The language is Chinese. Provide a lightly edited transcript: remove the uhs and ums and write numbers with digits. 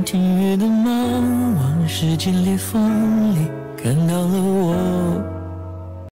听雨的梦，往事间裂缝里看到了我。